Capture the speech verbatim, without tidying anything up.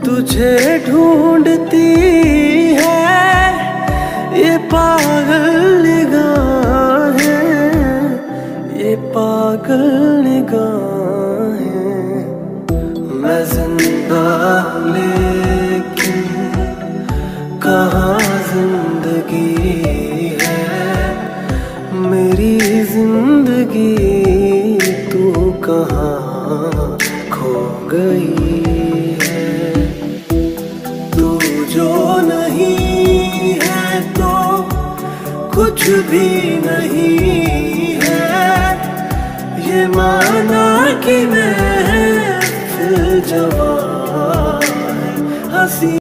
तुझे ढूंढती है ये पागल निगाहें, ये पागल निगाहें। मैं जिंदा लेकिन कहाँ जिंदगी है, मेरी जिंदगी तू कहाँ खो गई है। तू जो नहीं है तो कुछ भी नहीं है, ये माना कि मैं फिर जवान हंसी